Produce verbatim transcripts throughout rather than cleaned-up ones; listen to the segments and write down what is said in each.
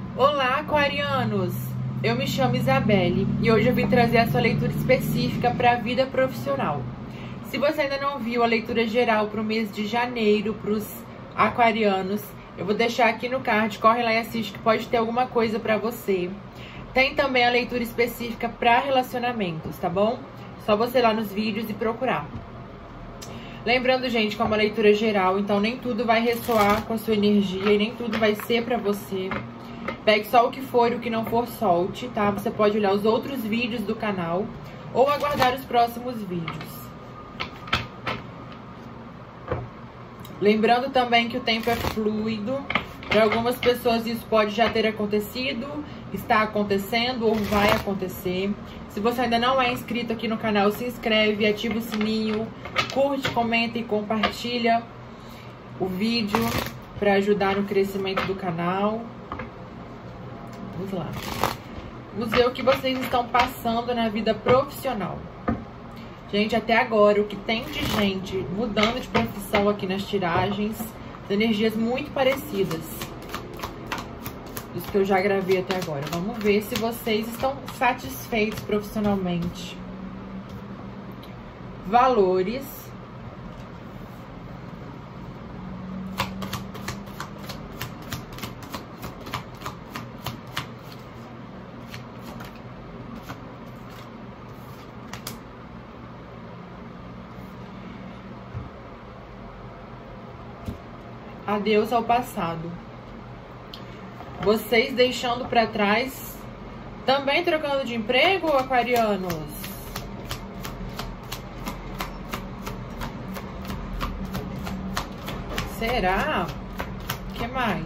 Olá, aquarianos! Eu me chamo Isabelle e hoje eu vim trazer a sua leitura específica para a vida profissional. Se você ainda não viu a leitura geral para o mês de janeiro para os aquarianos, eu vou deixar aqui no card, corre lá e assiste que pode ter alguma coisa para você. Tem também a leitura específica para relacionamentos, tá bom? Só você ir lá nos vídeos e procurar. Lembrando, gente, que é uma leitura geral, então nem tudo vai ressoar com a sua energia e nem tudo vai ser pra você. Pegue só o que for e o que não for, solte, tá? Você pode olhar os outros vídeos do canal ou aguardar os próximos vídeos. Lembrando também que o tempo é fluido. Para algumas pessoas isso pode já ter acontecido, está acontecendo ou vai acontecer. Se você ainda não é inscrito aqui no canal, se inscreve, ativa o sininho, curte, comenta e compartilha o vídeo para ajudar no crescimento do canal. Vamos lá. Vamos ver o que vocês estão passando na vida profissional. Gente, até agora, o que tem de gente mudando de profissão aqui nas tiragens, energias muito parecidas. Isso que eu já gravei até agora. Vamos ver se vocês estão satisfeitos profissionalmente. Valores. Adeus ao passado. Vocês deixando pra trás, também trocando de emprego, aquarianos? Será? O que mais?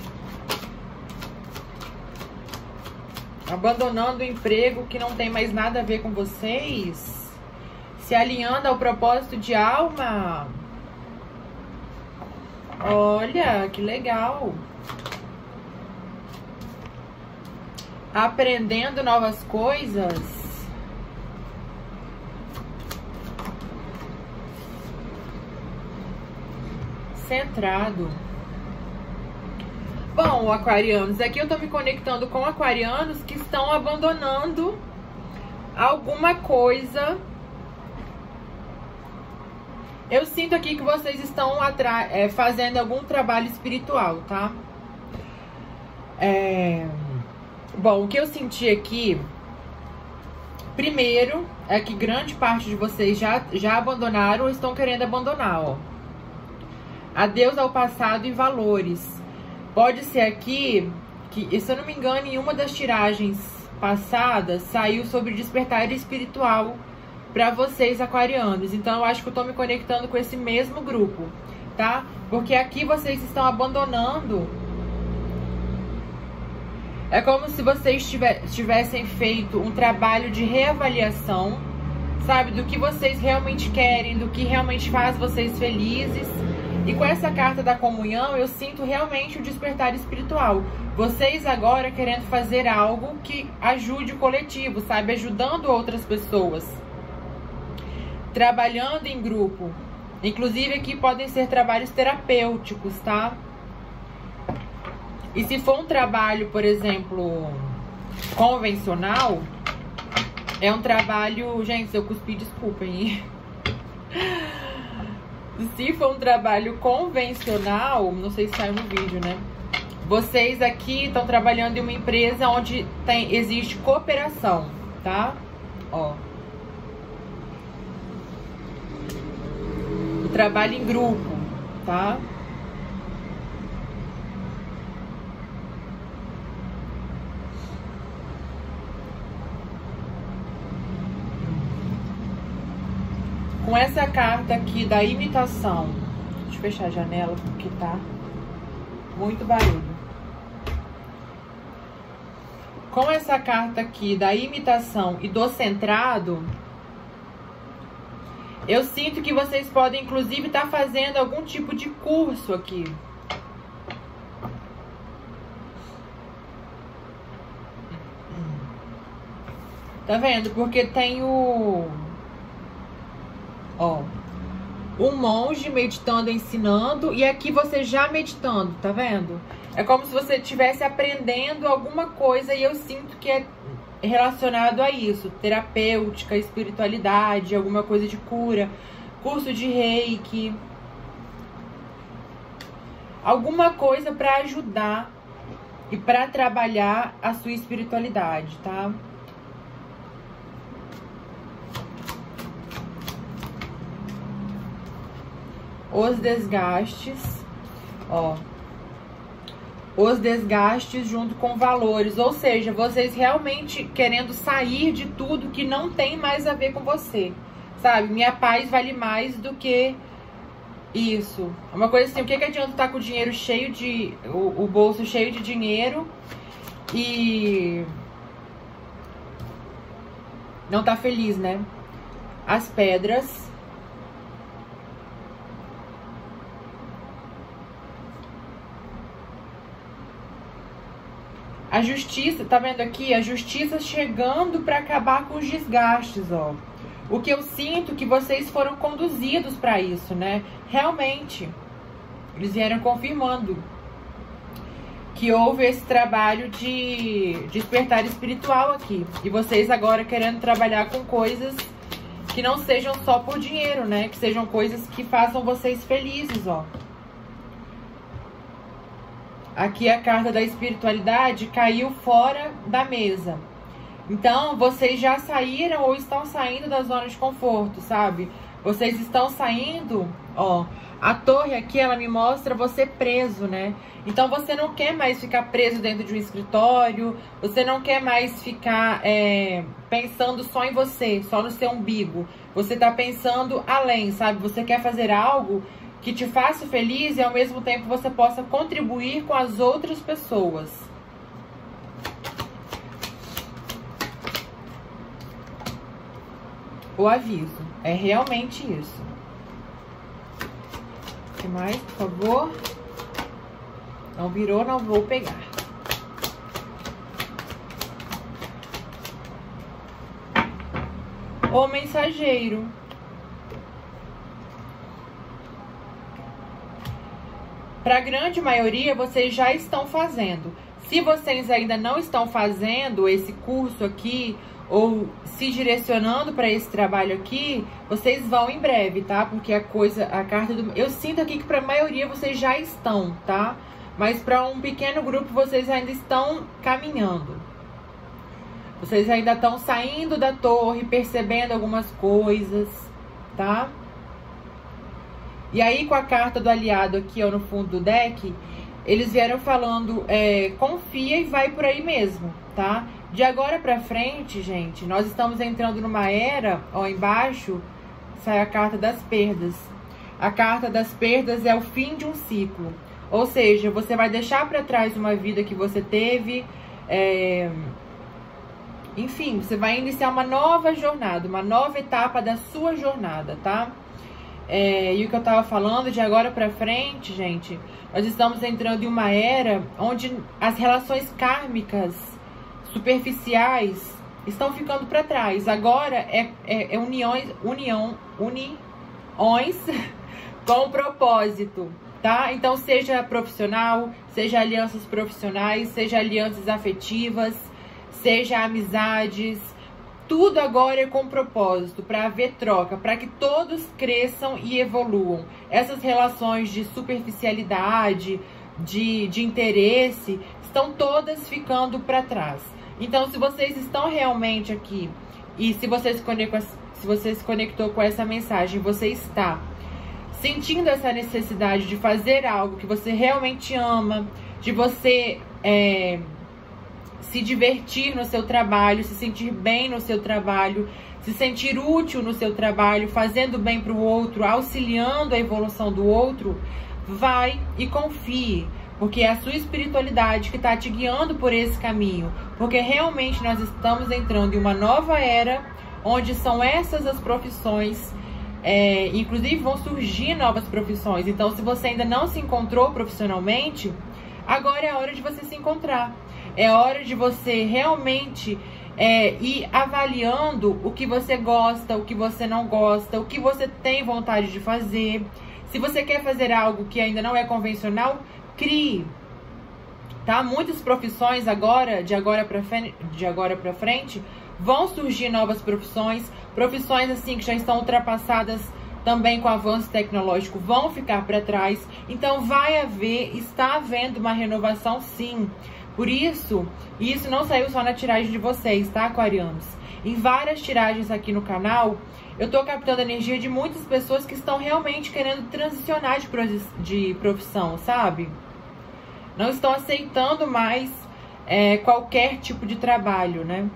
Abandonando o emprego que não tem mais nada a ver com vocês? Se alinhando ao propósito de alma? Olha, que legal. Aprendendo novas coisas. Centrado. Bom, aquarianos, aqui eu tô me conectando com aquarianos que estão abandonando alguma coisa. Eu sinto aqui que vocês estão é, fazendo algum trabalho espiritual, tá? É... Bom, o que eu senti aqui, primeiro, é que grande parte de vocês já, já abandonaram ou estão querendo abandonar, ó. Adeus ao passado e valores. Pode ser aqui, que, se eu não me engano, em uma das tiragens passadas, saiu sobre despertar espiritual para vocês, aquarianos. Então, eu acho que eu tô me conectando com esse mesmo grupo, tá? Porque aqui vocês estão abandonando. É como se vocês tivessem feito um trabalho de reavaliação, sabe? Do que vocês realmente querem, do que realmente faz vocês felizes. E com essa carta da comunhão, eu sinto realmente o despertar espiritual. Vocês agora querendo fazer algo que ajude o coletivo, sabe? Ajudando outras pessoas. Trabalhando em grupo. Inclusive aqui podem ser trabalhos terapêuticos, tá? E se for um trabalho, por exemplo, convencional, é um trabalho... Gente, se eu cuspi, desculpem. Se for um trabalho convencional, não sei se saiu no vídeo, né? Vocês aqui estão trabalhando em uma empresa onde tem, existe cooperação, tá? Ó. Um trabalho em grupo, tá? Com essa carta aqui da imitação, deixa eu fechar a janela porque tá muito barulho. Com essa carta aqui da imitação e do centrado, eu sinto que vocês podem inclusive estar fazendo algum tipo de curso aqui. Tá vendo? Porque tem o... Ó, um monge meditando, ensinando, e aqui você já meditando, tá vendo? É como se você estivesse aprendendo alguma coisa, e eu sinto que é relacionado a isso, terapêutica, espiritualidade, alguma coisa de cura, curso de reiki, alguma coisa para ajudar e para trabalhar a sua espiritualidade, tá? Os desgastes, ó, os desgastes junto com valores, ou seja, vocês realmente querendo sair de tudo que não tem mais a ver com você, sabe? Minha paz vale mais do que isso. Uma coisa assim, o que que adianta estar com o dinheiro cheio de, o, o bolso cheio de dinheiro e não tá feliz, né? As pedras. A justiça, tá vendo aqui? A justiça chegando para acabar com os desgastes, ó. O que eu sinto que vocês foram conduzidos para isso, né? Realmente, eles vieram confirmando que houve esse trabalho de despertar espiritual aqui. E vocês agora querendo trabalhar com coisas que não sejam só por dinheiro, né? Que sejam coisas que façam vocês felizes, ó. Aqui a carta da espiritualidade caiu fora da mesa. Então, vocês já saíram ou estão saindo da zona de conforto, sabe? Vocês estão saindo, ó. A torre aqui, ela me mostra você preso, né? Então, você não quer mais ficar preso dentro de um escritório. Você não quer mais ficar é, pensando só em você, só no seu umbigo. Você tá pensando além, sabe? Você quer fazer algo que te faça feliz e ao mesmo tempo você possa contribuir com as outras pessoas. O aviso. É realmente isso. O que mais, por favor? Não virou, não vou pegar. O mensageiro. Para a grande maioria, vocês já estão fazendo. Se vocês ainda não estão fazendo esse curso aqui, ou se direcionando para esse trabalho aqui, vocês vão em breve, tá? Porque a coisa, a carta do... Eu sinto aqui que para a maioria vocês já estão, tá? Mas para um pequeno grupo vocês ainda estão caminhando. Vocês ainda estão saindo da torre, percebendo algumas coisas, tá? E aí, com a carta do aliado aqui, ó, no fundo do deck, eles vieram falando, é, confia e vai por aí mesmo, tá? De agora pra frente, gente, nós estamos entrando numa era, ó, embaixo, sai a carta das perdas. A carta das perdas é o fim de um ciclo. Ou seja, você vai deixar pra trás uma vida que você teve, é... enfim, você vai iniciar uma nova jornada, uma nova etapa da sua jornada, tá? É, e o que eu tava falando, de agora pra frente, gente, nós estamos entrando em uma era onde as relações kármicas superficiais estão ficando pra trás. Agora é, é, é uniões, união, uniões com propósito, tá? Então, seja profissional, seja alianças profissionais, seja alianças afetivas, seja amizades, tudo agora é com propósito, para haver troca, para que todos cresçam e evoluam. Essas relações de superficialidade, de, de interesse, estão todas ficando para trás. Então, se vocês estão realmente aqui, e se você se conectou, se você se conectou com essa mensagem, você está sentindo essa necessidade de fazer algo que você realmente ama, de você... É, se divertir no seu trabalho, se sentir bem no seu trabalho, se sentir útil no seu trabalho, fazendo bem para o outro, auxiliando a evolução do outro, vai e confie, porque é a sua espiritualidade que está te guiando por esse caminho, porque realmente nós estamos entrando em uma nova era, onde são essas as profissões, é, inclusive vão surgir novas profissões. Então, se você ainda não se encontrou profissionalmente, agora é a hora de você se encontrar. É hora de você realmente é, ir avaliando o que você gosta, o que você não gosta, o que você tem vontade de fazer. Se você quer fazer algo que ainda não é convencional, crie. Tá? Muitas profissões agora, de agora para frente, de agora para frente, vão surgir novas profissões, profissões assim que já estão ultrapassadas também com o avanço tecnológico, vão ficar para trás. Então vai haver, está havendo uma renovação sim. Por isso, isso não saiu só na tiragem de vocês, tá, aquarianos? Em várias tiragens aqui no canal, eu tô captando a energia de muitas pessoas que estão realmente querendo transicionar de, de profissão, sabe? Não estão aceitando mais é, qualquer tipo de trabalho, né?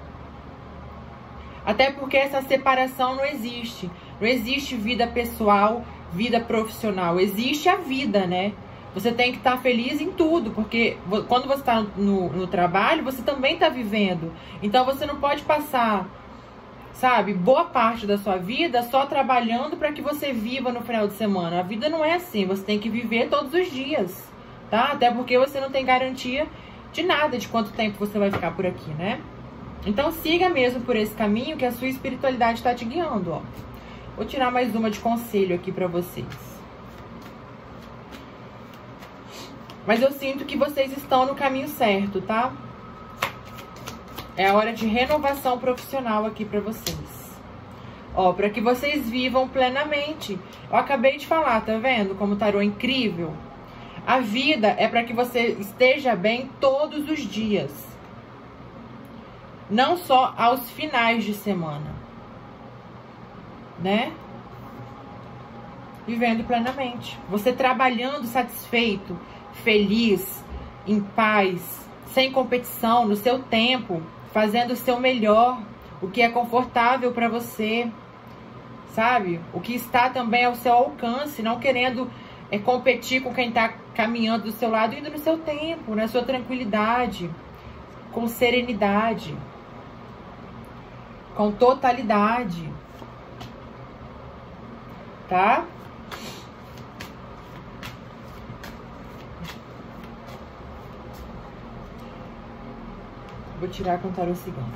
Até porque essa separação não existe. Não existe vida pessoal, vida profissional. Existe a vida, né? Você tem que estar feliz em tudo, porque quando você está no, no trabalho, você também está vivendo. Então você não pode passar, sabe, boa parte da sua vida só trabalhando para que você viva no final de semana. A vida não é assim, você tem que viver todos os dias, tá? Até porque você não tem garantia de nada de quanto tempo você vai ficar por aqui, né? Então siga mesmo por esse caminho que a sua espiritualidade está te guiando, ó. Vou tirar mais uma de conselho aqui pra vocês. Mas eu sinto que vocês estão no caminho certo, tá? É a hora de renovação profissional aqui pra vocês. Ó, pra que vocês vivam plenamente. Eu acabei de falar, tá vendo como o tarô é incrível? A vida é pra que você esteja bem todos os dias. Não só aos finais de semana. Né? Vivendo plenamente. Você trabalhando satisfeito, feliz, em paz, sem competição, no seu tempo, fazendo o seu melhor, o que é confortável para você, sabe? O que está também ao seu alcance, não querendo é, competir com quem está caminhando do seu lado, indo no seu tempo, na sua tranquilidade, com serenidade, com totalidade. Tá? Vou tirar com o tarô cigano.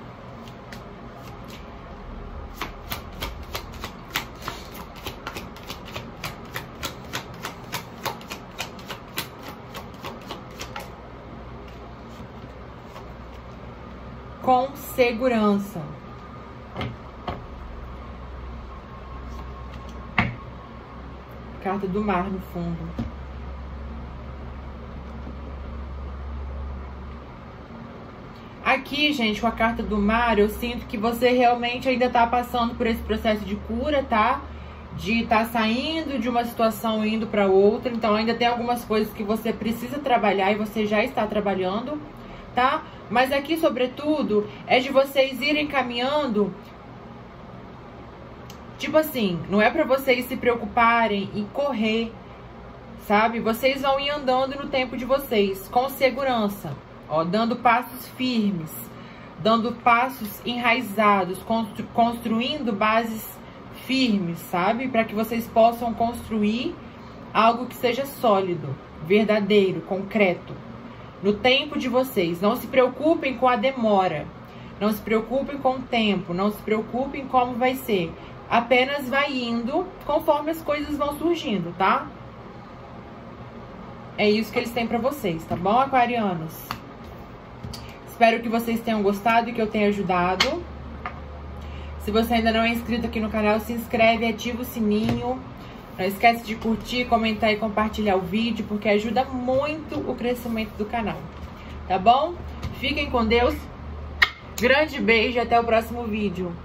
Com segurança. Carta do mar no fundo. Aqui, gente, com a carta do mar, eu sinto que você realmente ainda tá passando por esse processo de cura, tá? De estar tá saindo de uma situação e indo para outra. Então, ainda tem algumas coisas que você precisa trabalhar e você já está trabalhando, tá? Mas aqui, sobretudo, é de vocês irem caminhando. Tipo assim, não é pra vocês se preocuparem e correr, sabe? Vocês vão ir andando no tempo de vocês, com segurança, ó, dando passos firmes, dando passos enraizados, constru construindo bases firmes, sabe? Para que vocês possam construir algo que seja sólido, verdadeiro, concreto, no tempo de vocês. Não se preocupem com a demora, não se preocupem com o tempo, não se preocupem como vai ser. Apenas vai indo conforme as coisas vão surgindo, tá? É isso que eles têm pra vocês, tá bom, aquarianos? Espero que vocês tenham gostado e que eu tenha ajudado. Se você ainda não é inscrito aqui no canal, se inscreve, ativa o sininho. Não esquece de curtir, comentar e compartilhar o vídeo, porque ajuda muito o crescimento do canal, tá bom? Fiquem com Deus. Grande beijo e até o próximo vídeo.